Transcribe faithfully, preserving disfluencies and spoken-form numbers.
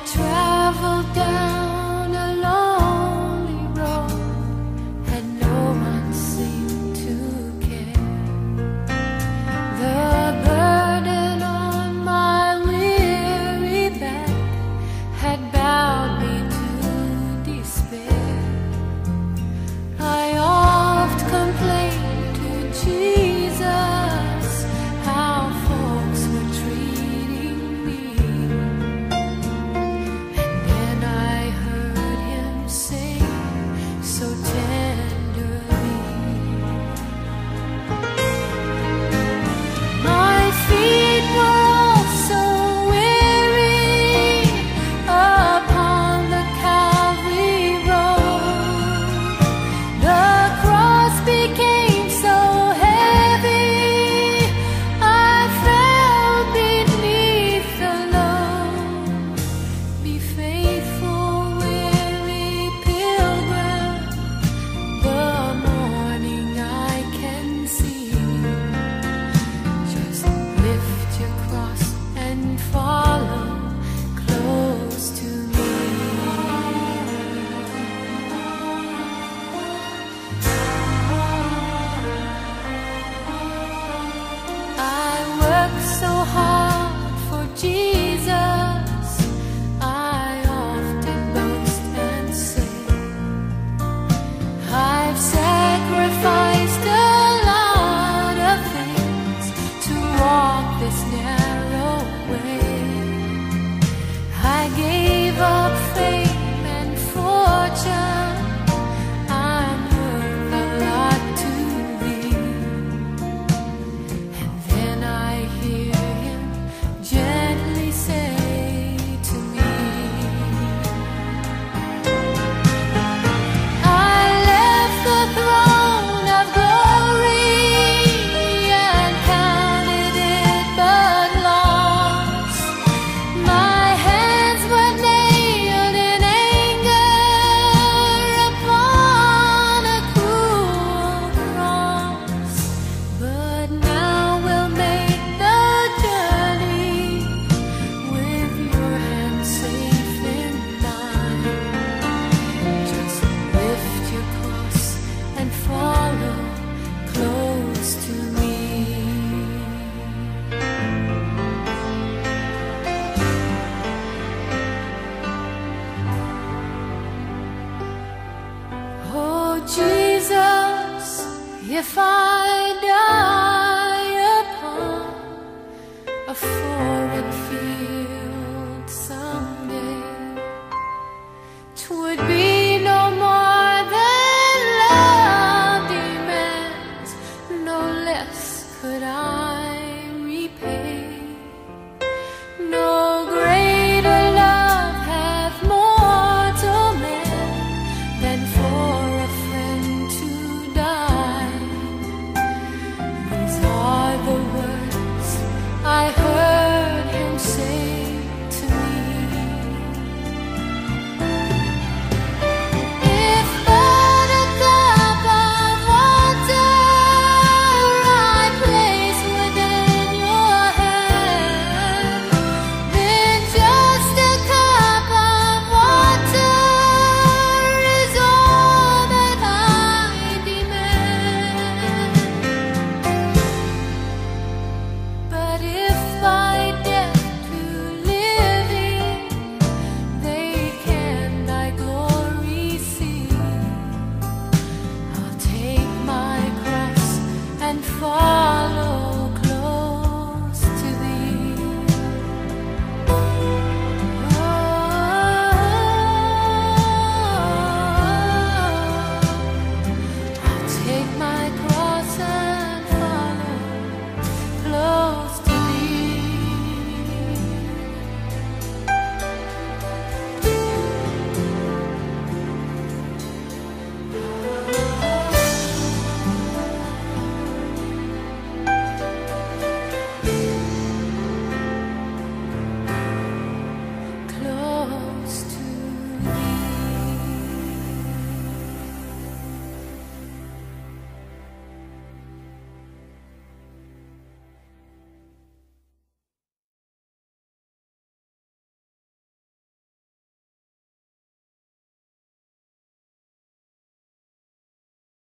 traveled down a lonely road, and no one seemed to care. The burden on my weary back had bowed me to despair. I oft complained to Jesus how folks were treating me. And then I heard him say so tenderly, my feet were all so weary upon the Calvary road. The cross became so heavy, I fell beneath the load. Be faithful, weary pilgrim, the morning I can see. Just lift your cross and follow close to me. I worked so hard for Jesus, I often boast and say, I've sacrificed a lot of things to walk this narrow way. I gave up fame and fortune, I'm worth a lot to thee. And then I hear him gently say to me, I left the throne of glory and counted it but loss. My hands were nailed in anger upon a cruel cross, but now we'll make the journey with your hand safe in mine. Just lift your cross and follow close to me. Oh Jesus, if I die upon a foreign field someday, 'twould be no more than love demands, no less could I repay. No greater love hath mortal man than for a friend to die. These are the words I heard him say to me. If but a cup of water I place within your hand, then just a cup of water is all that I demand. But if by death to living they can thy glory see, I'll take my cross and follow